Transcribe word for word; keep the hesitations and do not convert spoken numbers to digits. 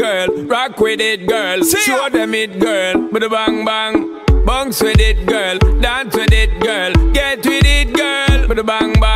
girl. Rock with it, girl. Show them it, girl. With a bang bang. Bounce with it, girl. Dance with it, girl. Get with it, girl. With a bang bang.